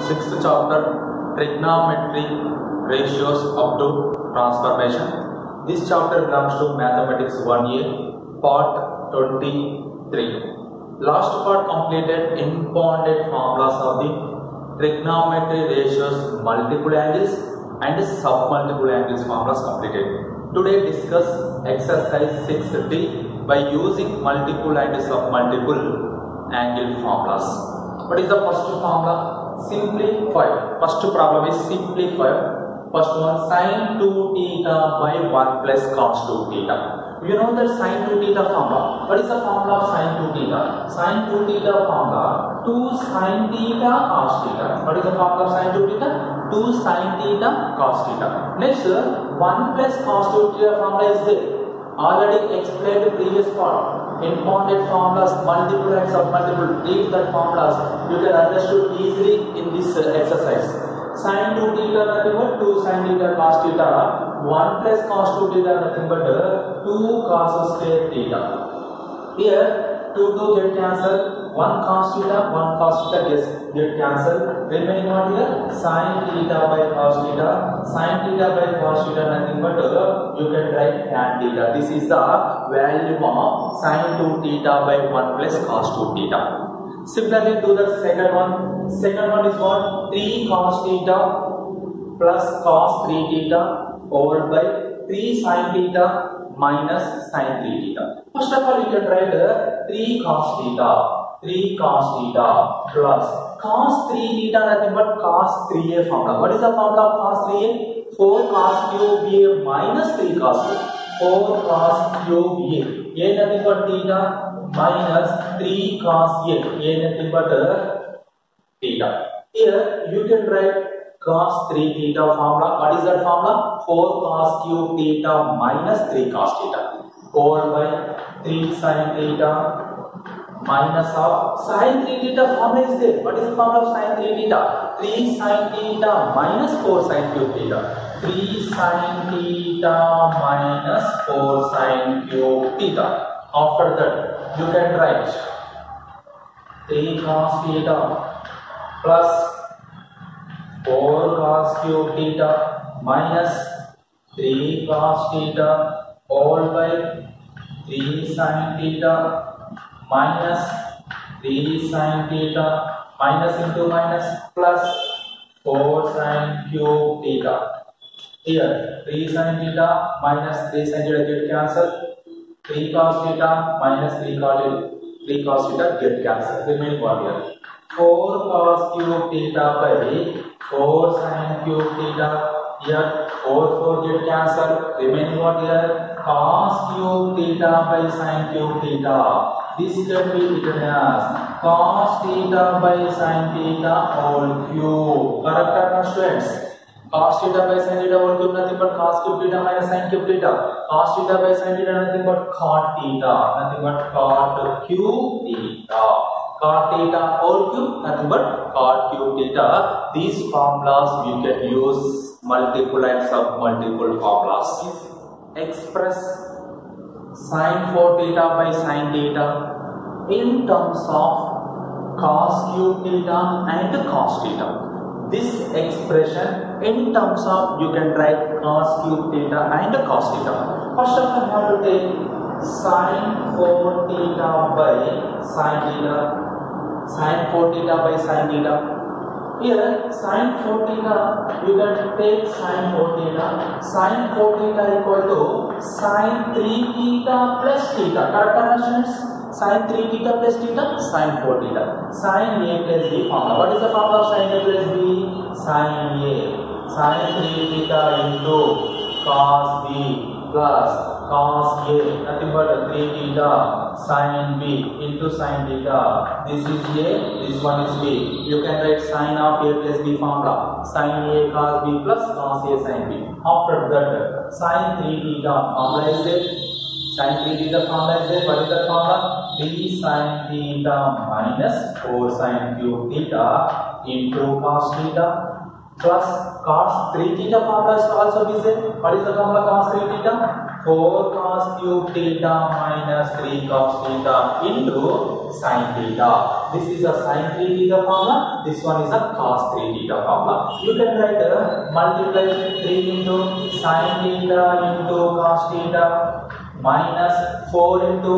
sixth chapter trigonometry ratios up to transformation. This chapter belongs to mathematics 1A part 23. Last part completed impounded formulas of the trigonometry ratios multiple angles and submultiple angles formulas completed. Today discuss exercise 6D by using multiple and submultiple angle formulas. What is the first formula? Simplify. First problem is simplify. First one, sin 2 theta by 1 plus cos 2 theta. You know that sin 2 theta formula. What is the formula of sin 2 theta? Sin 2 theta formula 2 sin theta cos theta. What is the formula of sin 2 theta? 2 sin theta cos theta. Next, 1 plus cos 2 theta formula is there. Already explained the previous part. Impounded formulas, multiple and submultiple. Leave that formulas. You can understood easily in this exercise. Sin 2 theta nothing but 2 sin theta cos theta. 1 plus cos 2 theta nothing but 2 cos square theta. Here 2 get cancelled. 1 cos theta, 1 cos theta get cancelled. Remaining what here? Sin theta by cos theta. Sin theta by cos theta nothing but you can write tan theta. This is the value of sin 2 theta by 1 plus cos 2 theta. Similarly to the second one. Second one is what? 3 cos theta plus cos 3 theta over by 3 sin theta minus sin 3 theta. First of all, you can write 3 cos theta. 3 cos theta plus cos 3 theta nothing but cos 3a formula. What is the formula of cos 3a? 4 cos cube a minus 3 cos a. 4 cos cube a nothing but theta minus 3 cos a nothing but theta. Here you can write cos 3 theta formula. What is that formula? 4 cos cube theta minus 3 cos theta over by 3 sin theta minus of sin 3 theta formula is there. What is the formula of sin 3 theta? 3 sin theta minus 4 sin cube theta. 3 sin theta minus 4 sin cube theta. After that, you can write 3 cos theta plus 4 cos cube theta minus 3 cos theta all by 3 sin theta minus 3 sin theta minus into minus plus 4 sin cube theta. Here 3 sin theta minus 3 sin theta get cancelled. 3 cos theta minus 3 cos theta get cancelled. Remaining what here? 4 cos cube theta by 4 sin cube theta. Here 4 get cancelled. Remaining what here? Cos cube theta by sin cube theta. This can be written as cos theta by sin theta whole cube. Correct or not, students? Cos theta by sin theta whole cube nothing but cos cube theta minus sin cube theta. Cos theta by sin theta nothing but cot theta. Nothing but cot cube theta. Cot theta whole cube nothing but cot cube theta. These formulas you can use multiple and submultiple formulas. Express sin 4 theta by sin theta in terms of cos cube theta and cos theta. This expression in terms of you can write cos cube theta and cos theta. First of all, you have to take sin 4 theta by sin theta. Sin 4 theta by sin theta. Here sin 4 theta you can take sin 4 theta. Sin 4 theta equal to sin 3 theta plus theta. Correct understands? Sin 3 theta plus theta, sin 4 theta. Sin a plus b formula. What is the formula of sin a plus b? Sin a. Sin 3 theta into cos b plus cos a. Nothing but 3 theta sin b into sin theta. This is a, this one is b. You can write sin of a plus b formula. Sin a cos b plus cos a sin b. After that, sin 3 theta formula is there. Sin 3 theta formula is there. What is the formula? 3 sin theta minus 4 sin cube theta into cos theta plus cos 3 theta formula is also is there. What is the formula cos 3 theta? 4 cos cube theta minus 3 cos theta into sin theta. This is a sin 3 theta formula. This one is a cos 3 theta formula. You can write multiply 3 into sin theta into cos theta minus 4 into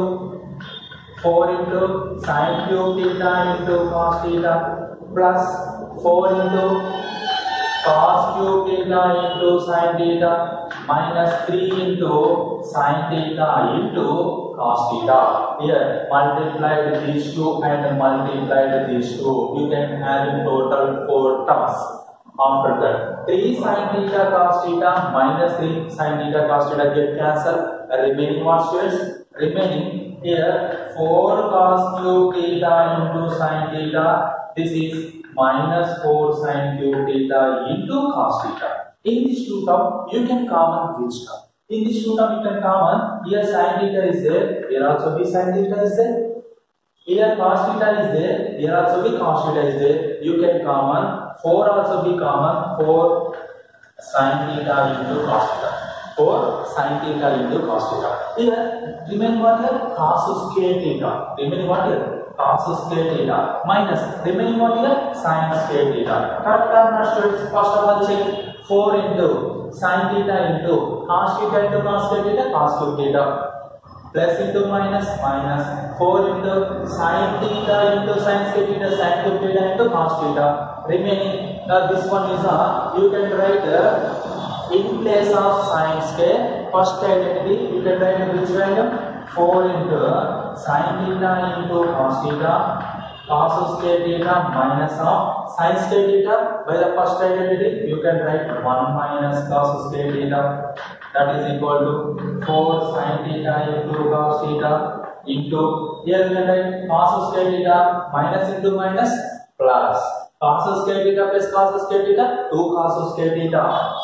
sin cube theta into cos theta plus 4 into cos cube theta into sin theta minus 3 into sin theta into cos theta. Here multiplied these two and multiplied these two. You can have in total 4 terms. After that 3 sin theta cos theta minus 3 sin theta cos theta get cancelled. Remaining what students? Remaining here 4 cos cube theta into sin theta. This is minus 4 sin cube theta into cos theta. In this two term, you can common which term? In this two term, you can common here sin theta is there. Here also be sin theta is there. Here cos theta is there. Here also be cos theta is there. You can common 4 also be common 4 sin theta into cos theta. 4 sin theta into cos theta. Here remain what here? Cos square theta. Remain what here? Cos square theta minus remaining what here? Sin square theta. Correct or not students? First of all check 4 into sin theta into cos theta into cos square theta cos cube theta plus into minus 4 into sin theta into sin square theta sin cube theta into cos theta. Remaining this one is you can write in place of sin square first identity you can write which value 4 into sin theta into cos theta cos square theta minus of sin square theta. By the first identity you can write 1 minus cos square theta that is equal to 4 sin theta into cos theta into here we can write cos square theta minus into minus plus cos square theta plus cos square theta 2 cos square theta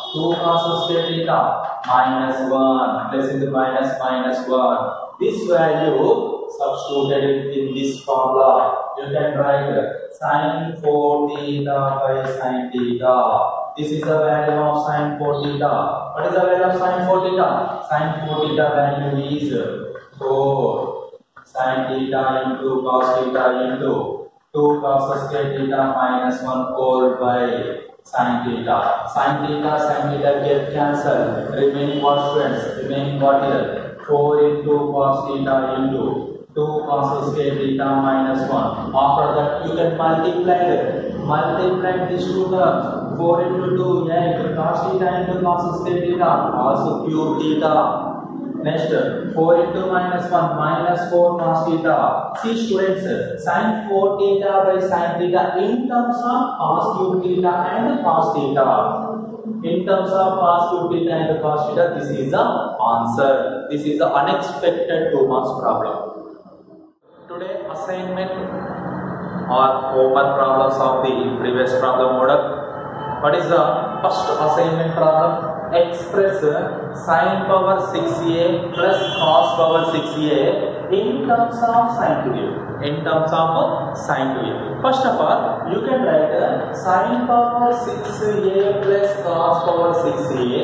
minus 1 plus into minus 1. This value substituted in this formula. You can write sin 4 theta by sin theta. This is the value of sin 4 theta. What is the value of sin 4 theta? Sin 4 theta value is 4 sin theta into cos theta into 2 cos square theta minus 1 whole by sin theta. Sin theta get cancelled. Remaining what students? Remaining what here? 4 into cos theta into 2 cos square theta minus 1. After that you can multiply these two terms. 4 into 2 into cos theta into cos square theta cos cube theta. Next 4 into minus 1 minus 4 cos theta. See students, sin 4 theta by sin theta in terms of cos cube theta and cos theta. In terms of cos cube theta and cos theta, this is the answer. This is the unexpected 2 marks problem. Today assignment or homework problems of the previous problem model. What is the first assignment problem? Express sin power 6a plus cos power 6a in terms of sin 2a. In terms of sin 2a. First of all, you can write sin power 6a plus cos power 6a.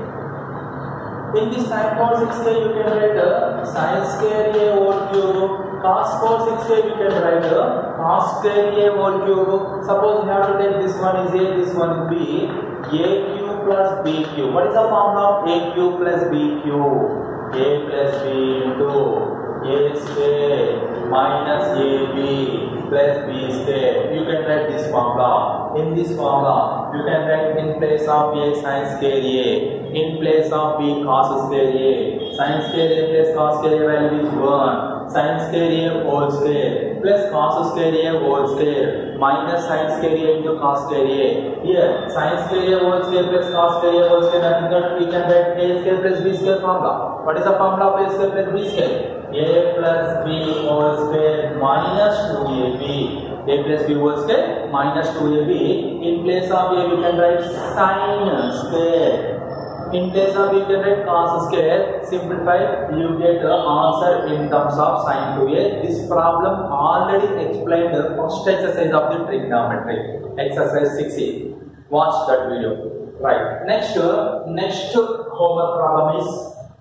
In this sin power 6a, you can write sin square a whole cube. Cos power 6a, you can write cos square a whole cube. Suppose you have to take this one is a, this one is b. A cube plus b cube. What is the formula of a cube plus b cube? A plus b into a square minus ab plus b square. You can write this formula. In this formula, you can write in place of a sin square a, in place of b cos square a. Sin square a plus cos square a value is 1. Sin square a whole square plus cos square a whole square minus sin square a into cos square a. Here sin square a whole square plus cos square a whole square, nothing but we can write a square plus b square formula. What is the formula of a square plus b square? A plus b whole square minus 2ab. A plus b whole square minus 2ab. In place of a we can write sin square. In place of you can write cos square. Simplify, you get the answer in terms of sin 2a. This problem already explained the first exercise of the trigonometry, exercise 6a. Watch that video. Right. Next homework problem is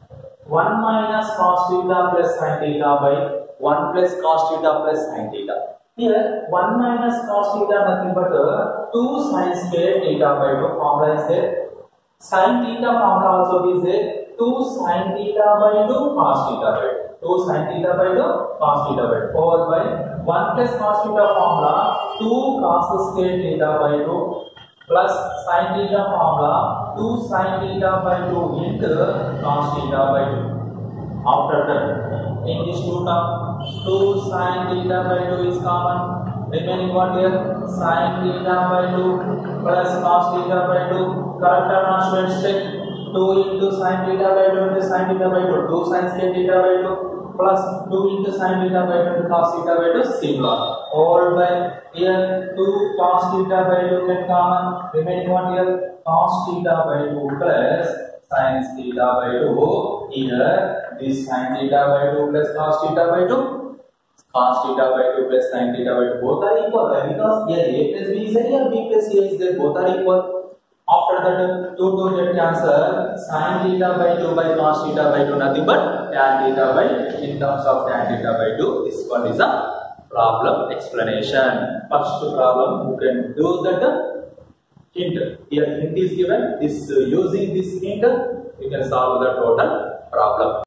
1 minus cos theta plus sin theta by 1 plus cos theta plus sin theta. Here 1 minus cos theta nothing but 2 sin square theta by 2 formula is there. Sin theta formula also is there. 2 sin theta by 2 cos theta by 2. 2 sin theta by 2 cos theta by 2. Over by 1 plus cos theta formula 2 cos square theta by 2 plus sin theta formula 2 sin theta by 2 into cos theta by 2. After that, in this two term, 2 sin theta by 2 is common. Remaining what here? Sin theta by 2 plus cos theta by 2. Correct or not? Students check. 2 into sin theta by 2 into sin theta by 2. 2 sin square theta by 2 plus 2 into sin theta by 2 into cos theta by 2 similar. All by here 2 cos theta by 2 get common. Remaining what here? Cos theta by 2 plus sin theta by 2. Here this sin theta by 2 plus cos theta by 2. Cos theta by 2 plus sin theta by 2 both are equal, right? Because here a plus b is there, here b plus a is there, both are equal. After that, 2 get cancel. Sin theta by 2 by cos theta by 2 nothing but tan theta by, in terms of tan theta by 2. This one is a problem explanation. First problem you can do that hint. Here hint is given. This using this hint you can solve the total problem.